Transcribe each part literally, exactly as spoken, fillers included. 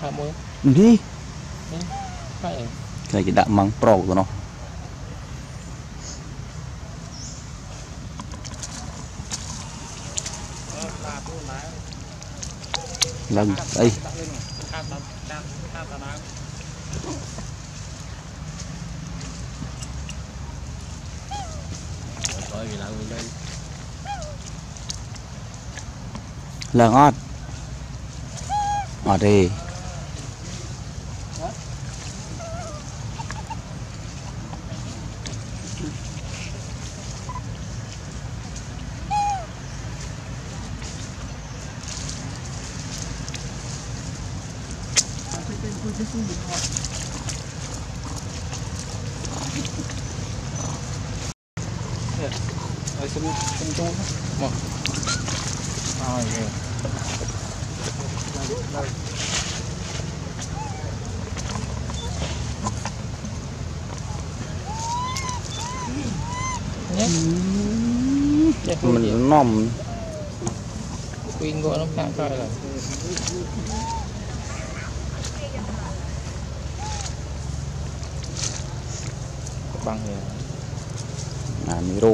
đi cái gì đã mang pro của nó lần đây là ngon ở đây Rồi xin xin chú một rồi rồi mình nòm quyên của nó khác coi là bằng này là micro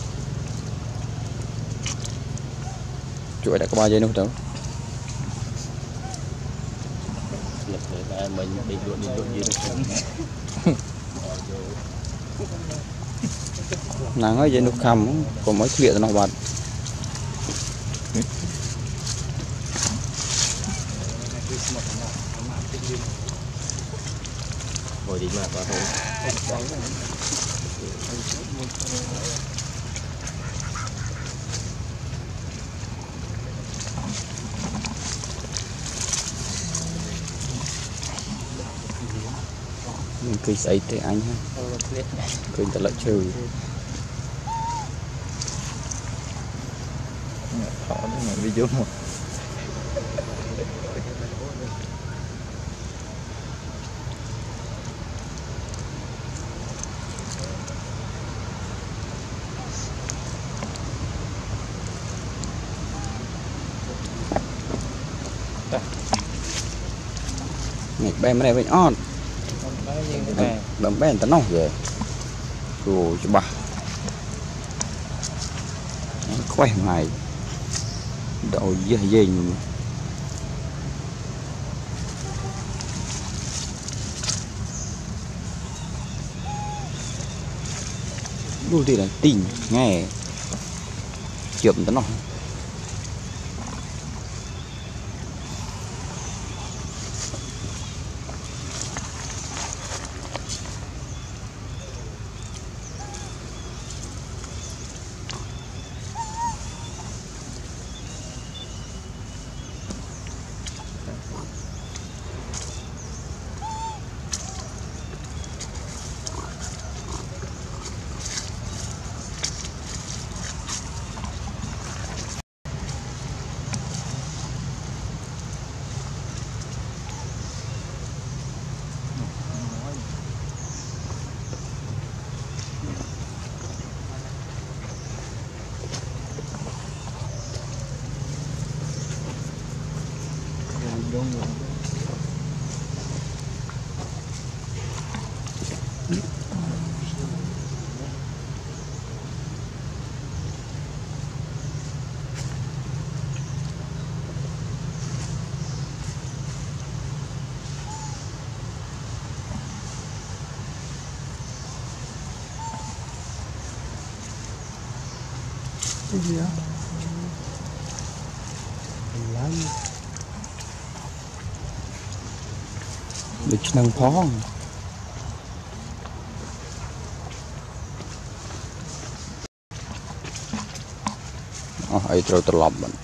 chuỗi đã có bao nhiêu nữa đâu mình đi luôn đi luôn gì nàng ấy vậy nó khăm còn mấy chuyện nó bật rồi đi mà qua thôi cười sấy thế anh ha cười thật là trừ khó đấy mà video một này bên này bên on bấm bên tao nói về rồi cho bà khỏe mày đầu dơ gì đôi thì là tình nghe chậm tao nói cái gì á được nâng phó ấy rồi tôi lọc mình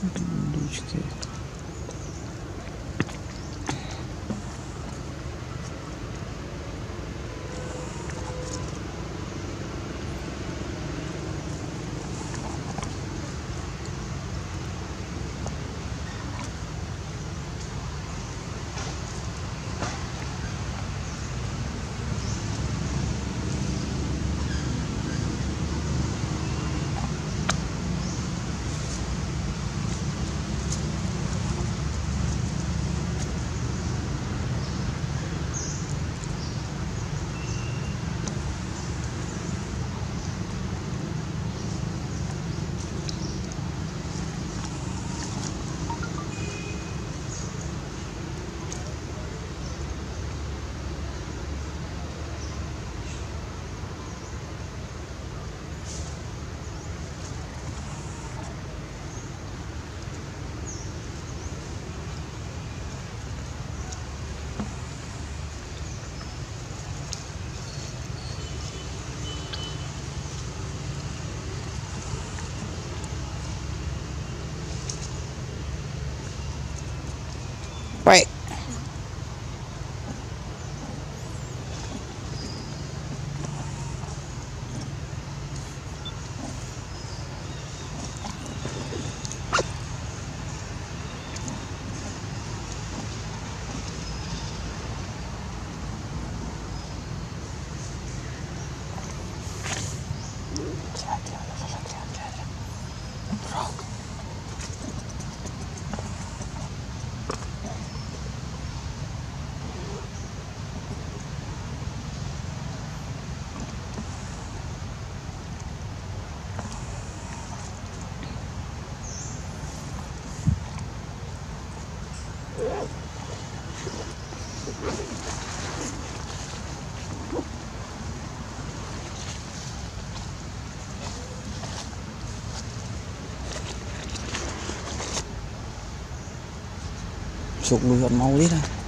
Vậy sụp lùi hột mau lít à.